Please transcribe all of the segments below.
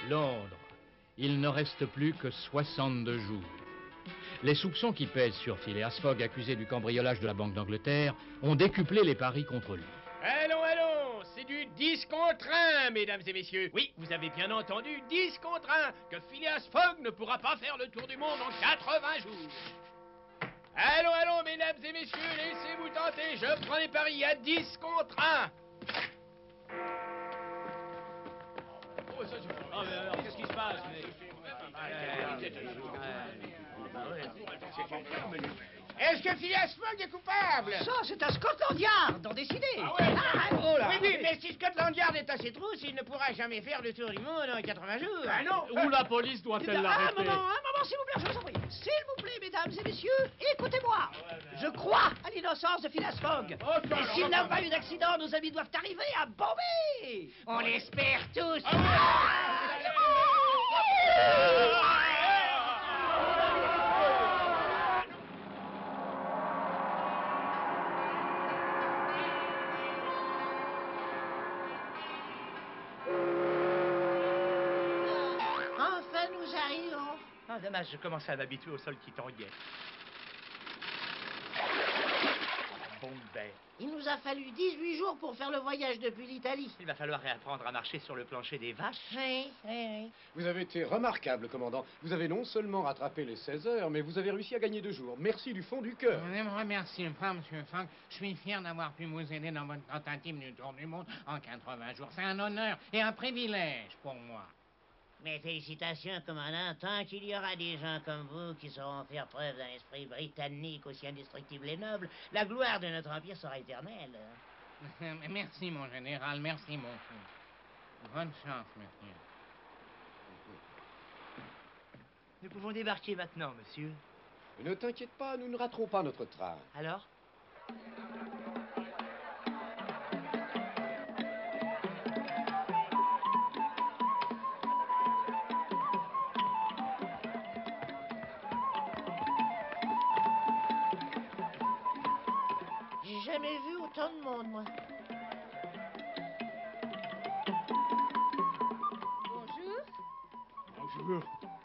Londres. Il ne reste plus que 62 jours. Les soupçons qui pèsent sur Phileas Fogg, accusé du cambriolage de la Banque d'Angleterre, ont décuplé les paris contre lui. Allons, c'est du 10 contre 1, mesdames et messieurs. Oui, vous avez bien entendu, 10 contre 1, que Phileas Fogg ne pourra pas faire le tour du monde en 80 jours. Allons, mesdames et messieurs, laissez-vous tenter, je prends les paris à 10 contre 1. Oh, mais alors, qu'est-ce qui se passe? Est-ce que Phileas Fogg est coupable? Ça, c'est à Scotland Yard d'en décider. Oh là. Oui, mais si Scotland Yard est assez trousse, il ne pourra jamais faire le tour du monde en 80 jours. Ah non. Où la police doit-elle l'arrêter? Un moment, s'il vous plaît, je vous en prie. S'il vous plaît, mesdames et messieurs, écoutez-moi. Je crois à l'innocence de Phileas Fogg. Et s'il n'a pas eu d'accident, nos amis doivent arriver à Bombay. On l'espère tous. Enfin, nous arrivons. Ah, dommage, je commençais à m'habituer au sol qui tanguait. Bombay. Il nous a fallu 18 jours pour faire le voyage depuis l'Italie. Il va falloir réapprendre à marcher sur le plancher des vaches. Oui. Vous avez été remarquable, commandant. Vous avez non seulement rattrapé les 16 heures, mais vous avez réussi à gagner 2 jours. Merci du fond du cœur. Je ne me remercie pas, Monsieur Fogg. Je suis fier d'avoir pu vous aider dans votre tentative du tour du monde en 80 jours. C'est un honneur et un privilège pour moi. Mes félicitations, commandant. Tant qu'il y aura des gens comme vous qui sauront faire preuve d'un esprit britannique aussi indestructible et noble, la gloire de notre empire sera éternelle. Merci, mon général. Merci, mon fils. Bonne chance, monsieur. Nous pouvons débarquer maintenant, monsieur. Ne t'inquiète pas, nous ne raterons pas notre train. Alors? J'ai jamais vu autant de monde, moi. Bonjour. Bonjour.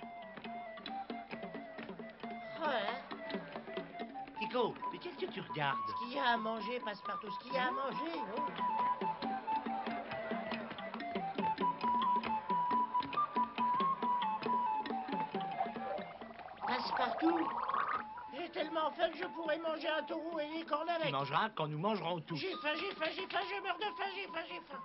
Voilà. Tico, mais qu'est-ce que tu regardes? Ce qu'il y a à manger, Passepartout. Ce qu'il y a à manger, oh. Passepartout. J'ai tellement faim que je pourrais manger un taureau et des cornes Tu avec. mangeras quand nous mangerons tous. J'ai faim, je meurs de faim, j'ai faim.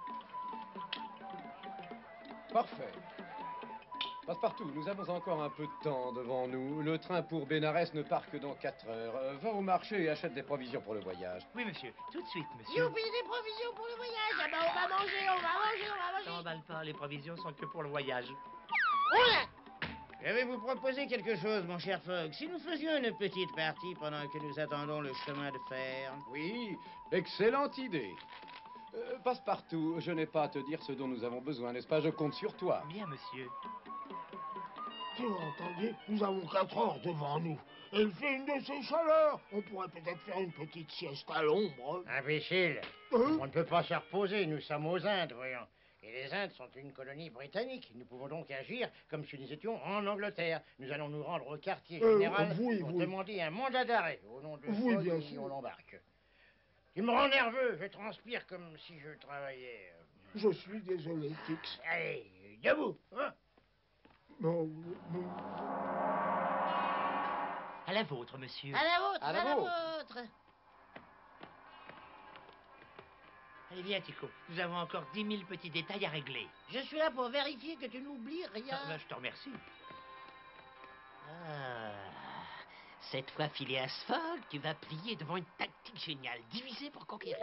Parfait. Passepartout, nous avons encore un peu de temps devant nous. Le train pour Bénarès ne part que dans 4 heures. Va au marché et achète des provisions pour le voyage. Oui, monsieur. Tout de suite, monsieur. Youpi, des provisions pour le voyage. Ah ben, on va manger. T'emballe pas, les provisions sont que pour le voyage. Oula! Je vais vous proposer quelque chose, mon cher Fogg. Si nous faisions une petite partie pendant que nous attendons le chemin de fer. Oui, excellente idée. Passepartout, je n'ai pas à te dire ce dont nous avons besoin, n'est-ce pas? Je compte sur toi. Bien, monsieur. Tu entendez? Nous avons 4 heures devant nous. Et il fait une de ces chaleurs. On pourrait peut-être faire une petite sieste à l'ombre. Imbécile. Hein? On ne peut pas se reposer, nous sommes aux Indes, voyons. Et les Indes sont une colonie britannique. Nous pouvons donc agir comme si nous étions en Angleterre. Nous allons nous rendre au quartier général pour demander un mandat d'arrêt au nom de Fogg bien et sûr. on l'embarque. Tu me rends nerveux, je transpire comme si je travaillais. Je suis désolé, Fix. Allez, debout, hein? Non. À la vôtre, monsieur. À la vôtre, À la vôtre. Allez, viens, Tico. Nous avons encore 10 000 petits détails à régler. Je suis là pour vérifier que tu n'oublies rien. Ah, ben, je te remercie. Cette fois, Phileas Fogg, tu vas plier devant une tactique géniale. Diviser pour conquérir.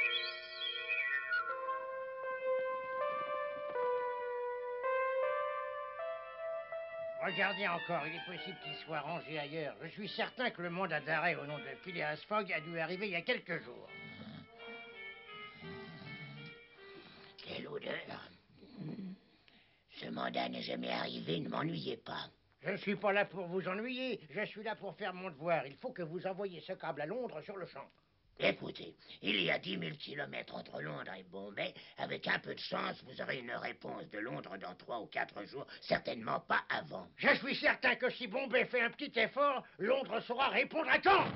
Regardez encore, il est possible qu'il soit rangé ailleurs. Je suis certain que le mandat d'arrêt au nom de Phileas Fogg a dû arriver il y a quelques jours. Quelle odeur. Ce mandat n'est jamais arrivé, ne m'ennuyez pas. Je ne suis pas là pour vous ennuyer, je suis là pour faire mon devoir. Il faut que vous envoyiez ce câble à Londres sur le champ. Écoutez, il y a 10 000 kilomètres entre Londres et Bombay. Avec un peu de chance, vous aurez une réponse de Londres dans 3 ou 4 jours. Certainement pas avant. Je suis certain que si Bombay fait un petit effort, Londres saura répondre à temps.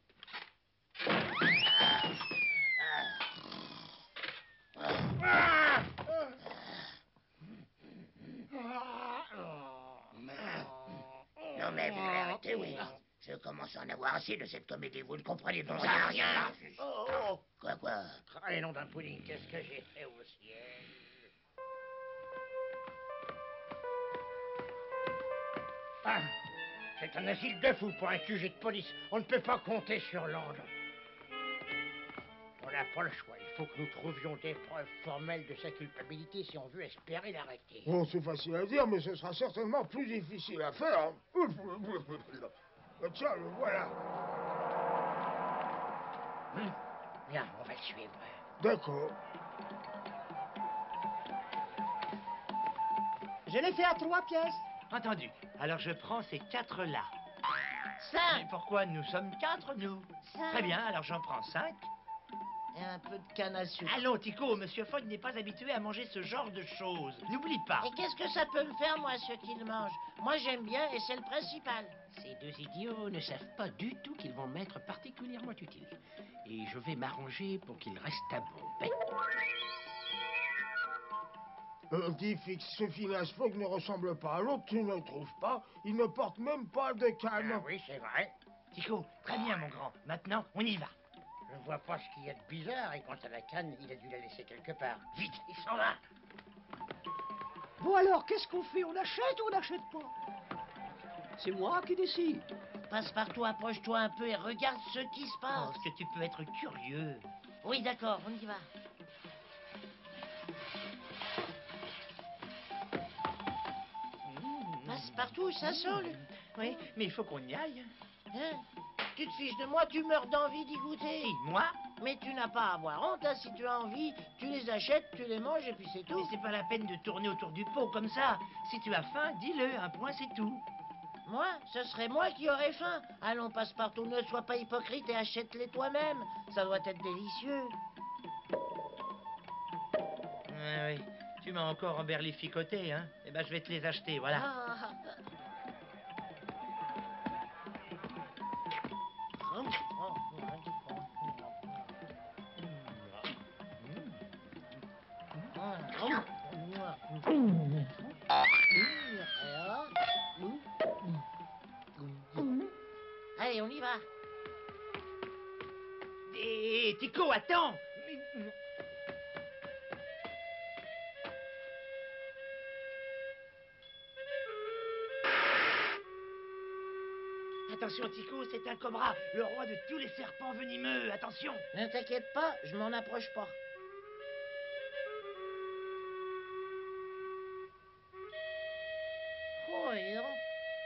Non mais vous allez arrêter, oui. Je commence à en avoir assez de cette comédie. Vous ne comprenez donc rien. Quoi? Ah, les noms d'un pudding, qu'est-ce que j'ai fait au ciel? Ah, c'est un asile de fous pour un QG de police. On ne peut pas compter sur Londres. On n'a pas le choix. Il faut que nous trouvions des preuves formelles de sa culpabilité si on veut espérer l'arrêter. Bon, c'est facile à dire, mais ce sera certainement plus difficile à faire. Tiens, le voilà. Bien, on va le suivre. D'accord. Je l'ai fait à 3 pièces. Entendu. Alors je prends ces 4-là. 5. Mais pourquoi nous sommes 4, nous? 5. Très bien, alors j'en prends 5. Et un peu de canne à sucre. Allons, Tico, Monsieur Fogg n'est pas habitué à manger ce genre de choses. N'oublie pas. Et qu'est-ce que ça peut me faire, moi, ce qu'ils mangent? Moi, j'aime bien et c'est le principal. Ces deux idiots ne savent pas du tout qu'ils vont m'être particulièrement utiles. Et je vais m'arranger pour qu'ils restent à Bombay. Dis, Fix, ce Phileas Fogg ne ressemble pas à l'autre, tu ne le trouves pas? Il ne porte même pas de canne. Ah oui, c'est vrai. Tico, très bien, mon grand. Maintenant, on y va. Je ne vois pas ce qu'il y a de bizarre. Et quant à la canne, il a dû la laisser quelque part. Vite, il s'en va. Bon alors, qu'est-ce qu'on fait? On achète ou on n'achète pas? C'est moi qui décide. Passe-partout, approche-toi un peu et regarde ce qui se passe. Parce que tu peux être curieux. Oui, d'accord, on y va. Passe-partout, ça sent. Oui, mais il faut qu'on y aille. Hein? Tu te fiches de moi, tu meurs d'envie d'y goûter. Qui, moi? Mais tu n'as pas à avoir honte, hein. Si tu as envie, tu les achètes, tu les manges et puis c'est Mais tout. c'est pas la peine de tourner autour du pot comme ça. Si tu as faim, dis-le, un point c'est tout. Moi, ce serait moi qui aurais faim. Allons, Passe-Partout, ne sois pas hypocrite et achète-les toi-même. Ça doit être délicieux. Ah oui, tu m'as encore emberlificoté, hein? Eh ben, je vais te les acheter, voilà. Ah. Allez, on y va. Et Tico, attends! Attention, Tico, c'est un cobra, le roi de tous les serpents venimeux. Attention! Ne t'inquiète pas, je m'en approche pas. Oh, dis donc.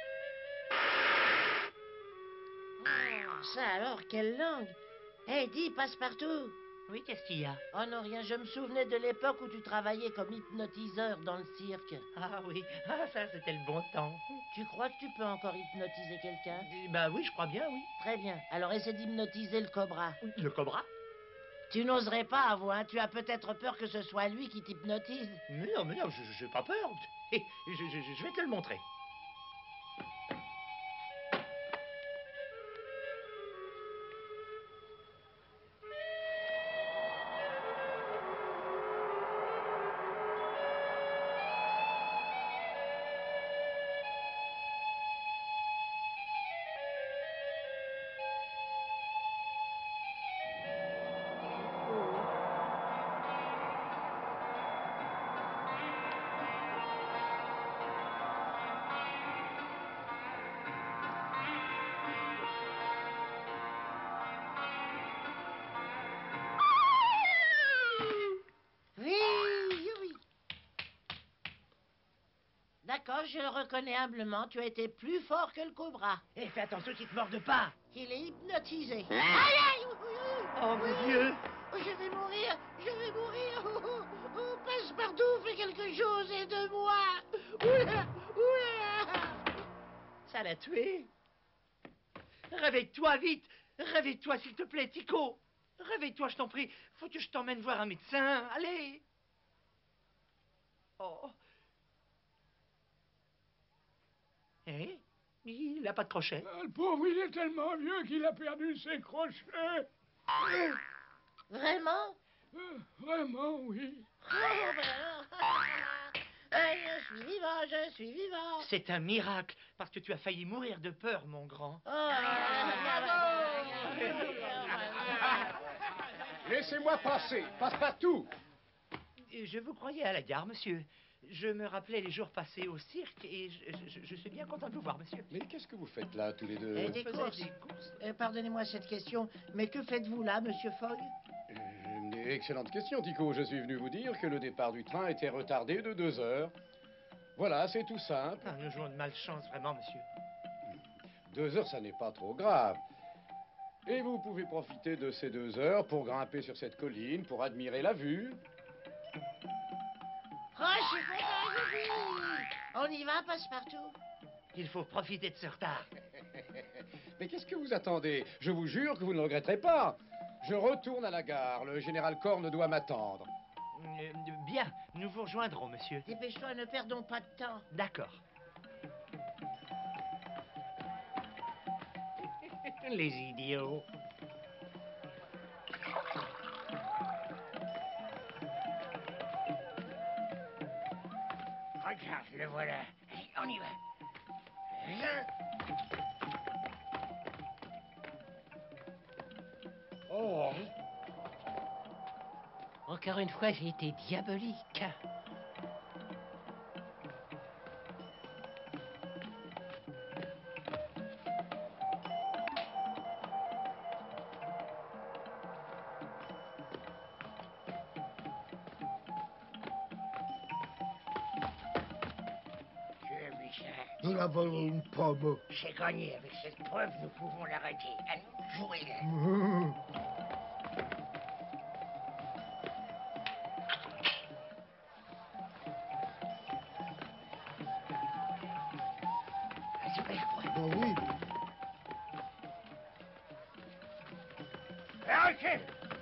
Oh, ça alors, quelle langue! Hé, dis, Passe-Partout! Oui, qu'est-ce qu'il y a? Oh non, rien, je me souvenais de l'époque où tu travaillais comme hypnotiseur dans le cirque. Ah oui, ça c'était le bon temps. Tu crois que tu peux encore hypnotiser quelqu'un? Bah oui, je crois bien, oui. Très bien, alors essaie d'hypnotiser le cobra. Le cobra? Tu n'oserais pas, avoue, hein? Tu as peut-être peur que ce soit lui qui t'hypnotise. Mais non, je n'ai pas peur. Et je vais te le montrer. D'accord, je le reconnais humblement. Tu as été plus fort que le cobra. Et fais attention qu'il te morde pas. Il est hypnotisé. Hein? Aïe, aïe, Oh mon Dieu! je vais mourir, je vais mourir. Passe-Partout, fais quelque chose, aide-moi. Oula, oula. Ça l'a tué. Réveille-toi vite. Réveille-toi, s'il te plaît, Tico. Réveille-toi, je t'en prie. Faut que je t'emmène voir un médecin. Allez. Oh. Eh? Il n'a pas de crochet. Le pauvre, il est tellement vieux qu'il a perdu ses crochets. Vraiment? Vraiment, oui. Oh, ben alors. Je suis vivant, je suis vivant. C'est un miracle, parce que tu as failli mourir de peur, mon grand. Oh, Laissez-moi passer, passe-partout. Je vous croyais à la gare, monsieur. Je me rappelais les jours passés au cirque et je suis bien content de vous voir, monsieur. Mais qu'est-ce que vous faites là, tous les deux? Des faisais courses. des courses. Pardonnez-moi cette question, mais que faites-vous là, monsieur Fogg? Excellente question, Tico. Je suis venu vous dire que le départ du train était retardé de 2 heures. Voilà, c'est tout simple. Ah, nous jouons de malchance, vraiment, monsieur. 2 heures, ça n'est pas trop grave. Et vous pouvez profiter de ces 2 heures pour grimper sur cette colline, pour admirer la vue. Oh, je suis content, je On y va, Passepartout? Il faut profiter de ce retard. Mais qu'est-ce que vous attendez? Je vous jure que vous ne le regretterez pas. Je retourne à la gare. Le général Corne doit m'attendre. Bien, nous vous rejoindrons, monsieur. Dépêche-toi, ne perdons pas de temps. D'accord. Les idiots. Regarde, le voilà. Allez, on y va. Viens. Oh, Encore une fois, j'ai été diabolique. Tu as vu ça? il a volé une pomme. C'est gagné. Avec cette preuve, nous pouvons l'arrêter. À nous de jouer, là. Ah, c'est pas je crois. Ben oui. Arrêtez!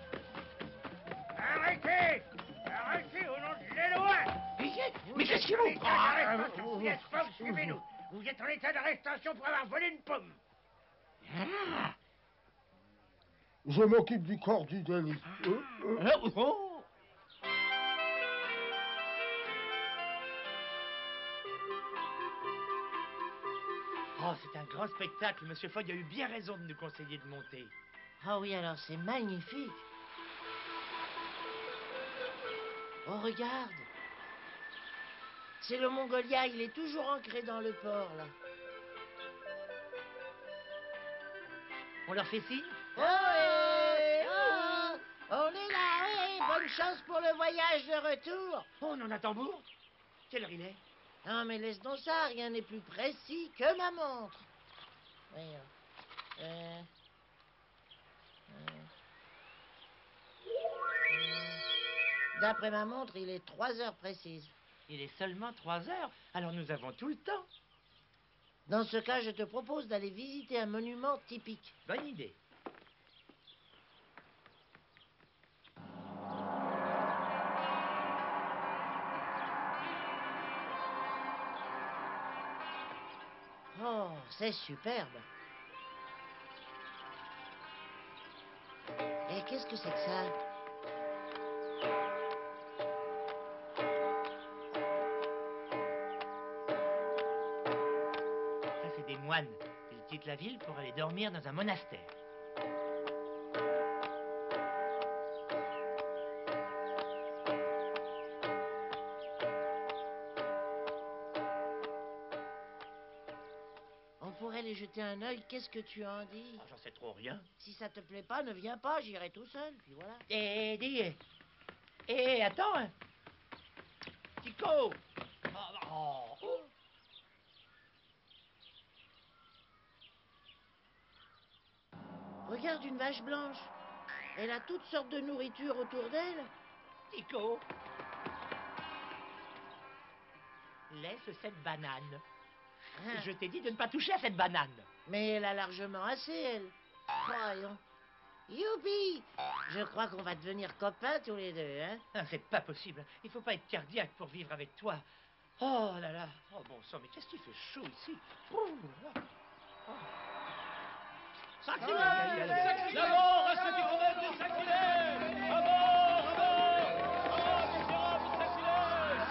Arrêtez! Arrêtez au nom de la loi! Mais qu'est-ce qui vous prend? Yes, Fogg, suivez-nous. Vous êtes en état d'arrestation pour avoir volé une pomme. Je m'occupe du corps du délit. Oh. Oh, c'est un grand spectacle. Monsieur Fogg a eu bien raison de nous conseiller de monter. Ah oui, alors c'est magnifique. Oh, regarde. C'est le Mongolia, il est toujours ancré dans le port, là. On leur fait signe? Oh, on est là, oui. Bonne chance pour le voyage de retour. Oh, on en a tambour? Quelle heure il est? Non, mais laisse donc ça, rien n'est plus précis que ma montre. Voyons. D'après ma montre, il est 3 heures précises. Il est seulement 3 heures, alors nous avons tout le temps. Dans ce cas, je te propose d'aller visiter un monument typique. Bonne idée. Oh, c'est superbe. Et qu'est-ce que c'est que ça? Ça, c'est des moines. Ils quittent la ville pour aller dormir dans un monastère. On pourrait les jeter un œil, qu'est-ce que tu en dis? Oh, j'en sais trop rien. Si ça te plaît pas, ne viens pas, j'irai tout seul, puis voilà. Attends. Hein. Tico. Oh. Regarde une vache blanche. Elle a toutes sortes de nourriture autour d'elle. Tico. Laisse cette banane. Ah, Je t'ai dit de ne pas toucher à cette banane. mais elle a largement assez, elle. Voyons. Youpi! Je crois qu'on va devenir copains tous les deux, hein? Ah, c'est pas possible. Il faut pas être cardiaque pour vivre avec toi. Oh là là. Oh bon sang, mais qu'est-ce qu'il fait chaud ici? Ouh là là. Oh. Sacrilège! D'abord, à ceux qui commettent des sacrilèges! À mort, à mort! À mort, misérable sacrilège!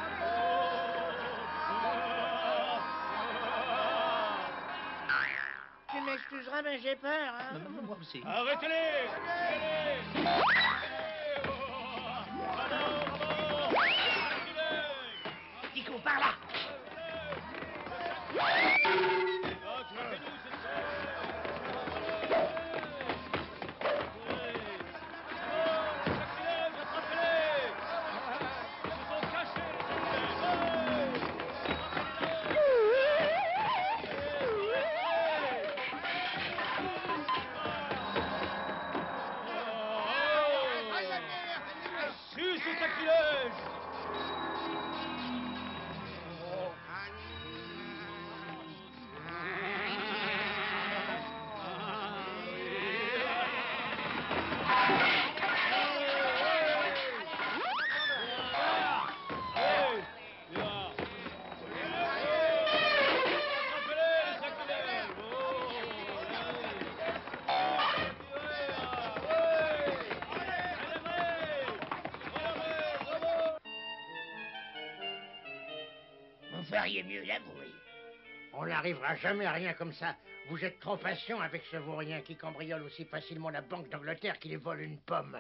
Tu m'excuseras, mais j'ai peur, hein? Moi aussi. Arrêtez-les! Tuez-les! À mort, à mort! Sacrilège! Dico, par là! Vous feriez mieux d'avouer. On n'arrivera jamais à rien comme ça. Vous êtes trop patient avec ce vaurien qui cambriole aussi facilement la Banque d'Angleterre qu'il vole une pomme.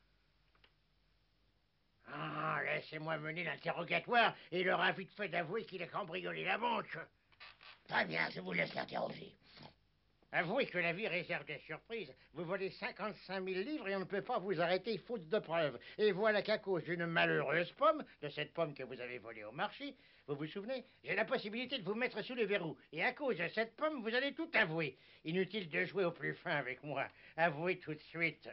Ah, laissez-moi mener l'interrogatoire et il aura vite fait d'avouer qu'il a cambriolé la banque. Très bien, je vous laisse l'interroger. Avouez que la vie réserve des surprises. Vous volez 55 000 livres et on ne peut pas vous arrêter faute de preuves. Et voilà qu'à cause d'une malheureuse pomme, de cette pomme que vous avez volée au marché, vous vous souvenez, j'ai la possibilité de vous mettre sous les verrous. Et à cause de cette pomme, vous allez tout avouer. Inutile de jouer au plus fin avec moi. Avouez tout de suite.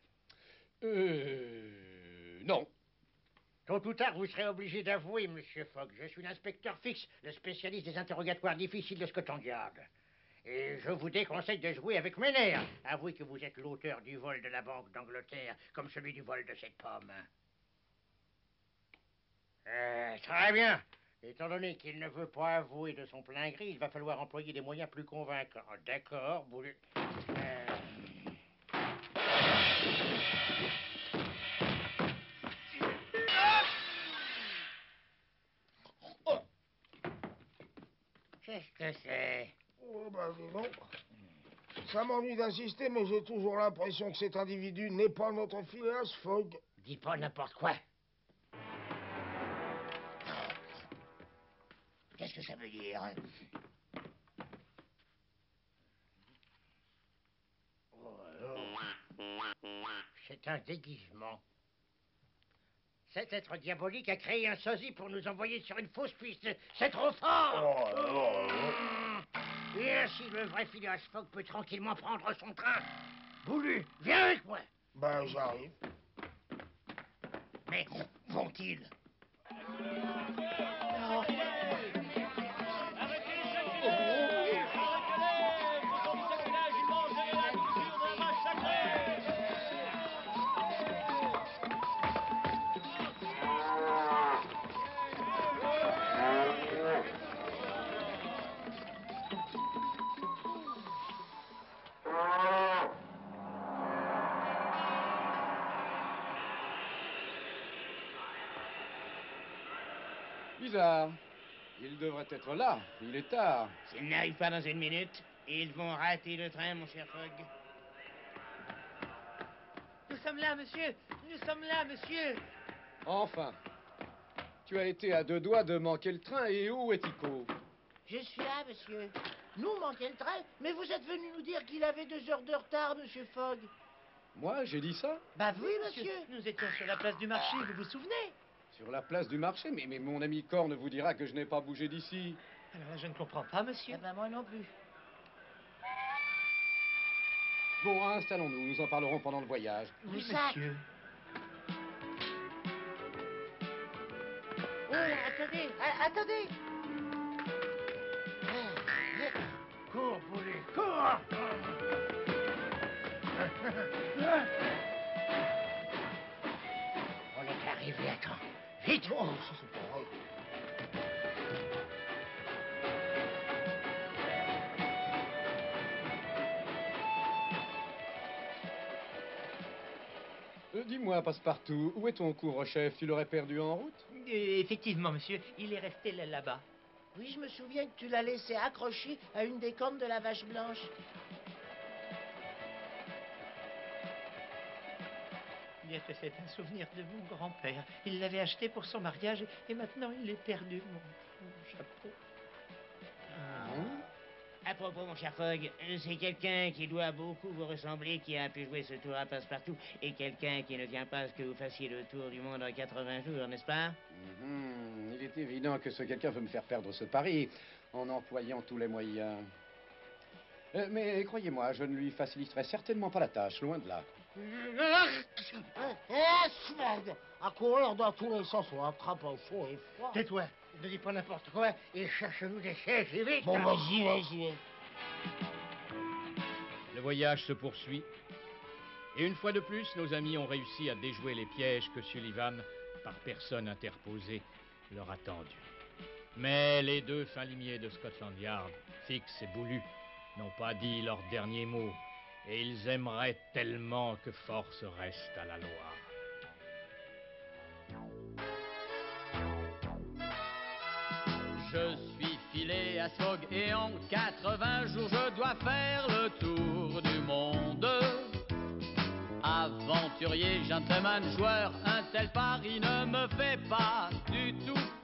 Non. Tôt ou tard, vous serez obligé d'avouer, monsieur Fogg. Je suis l'inspecteur Fix, le spécialiste des interrogatoires difficiles de Scotland Yard. Et je vous déconseille de jouer avec mes nerfs. Avouez que vous êtes l'auteur du vol de la Banque d'Angleterre, comme celui du vol de cette pomme. Très bien. Étant donné qu'il ne veut pas avouer de son plein gré, il va falloir employer des moyens plus convaincants. D'accord, vous... Qu'est-ce que c'est? Oh, ben, dis donc. Ça m'ennuie d'insister, mais j'ai toujours l'impression que cet individu n'est pas notre Phileas Fogg. Dis pas n'importe quoi. Qu'est-ce que ça veut dire? C'est un déguisement. Cet être diabolique a créé un sosie pour nous envoyer sur une fausse piste. C'est trop fort! Et ainsi, le vrai Phileas Fogg peut tranquillement prendre son train. Boulu, viens avec moi. Ben, j'arrive. Mais vont-ils? Bizarre. Il devrait être là. Il est tard. S'ils n'arrivent pas dans une minute, ils vont rater le train, mon cher Fogg. Nous sommes là, monsieur. Nous sommes là, monsieur. Enfin. Tu as été à 2 doigts de manquer le train. Et où est Tico? Je suis là, monsieur. Nous manquons le train, mais vous êtes venu nous dire qu'il avait 2 heures de retard, monsieur Fogg. Moi, j'ai dit ça? Bah oui, monsieur. Nous étions sur la place du marché, vous vous souvenez? Sur la place du marché? Mais mon ami Corne vous dira que je n'ai pas bougé d'ici. Alors là, je ne comprends pas, monsieur. Eh ben, moi non plus. Bon, installons-nous. Nous en parlerons pendant le voyage. Oui, sac. monsieur. Oh, attendez, attendez. Cours, Boulu, cours! vite. Oh, ça, c'est pas vrai. Dis-moi, Passepartout, où est ton couvre-chef? Tu l'aurais perdu en route? Effectivement, monsieur, il est resté là-bas. Oui, je me souviens que tu l'as laissé accroché à une des cornes de la vache blanche. Bien que c'est un souvenir de mon grand-père. Il l'avait acheté pour son mariage et maintenant il est perdu, mon chapeau. À propos, mon cher Fogg, c'est quelqu'un qui doit beaucoup vous ressembler qui a pu jouer ce tour à passe-partout et quelqu'un qui ne vient pas à ce que vous fassiez le tour du monde en 80 jours, n'est-ce pas? Il est évident que ce quelqu'un veut me faire perdre ce pari en employant tous les moyens. Mais croyez-moi, je ne lui faciliterai certainement pas la tâche, loin de là. Smog! À courir dans tous les sens, on attrape un chaud et froid. Tais-toi, ne dis pas n'importe quoi et cherche-nous des sièges et vite. Bon, vas-y. Le voyage se poursuit. Et une fois de plus, nos amis ont réussi à déjouer les pièges que Sullivan, par personne interposée, leur a tendus. Mais les deux fins limiers de Scotland Yard, Fix et Boulu, n'ont pas dit leur dernier mot. Et ils aimeraient tellement que force reste à la loi. Je suis Phileas Fogg et en 80 jours je dois faire le tour du monde. Aventurier, gentleman, joueur, un tel pari ne me fait pas du tout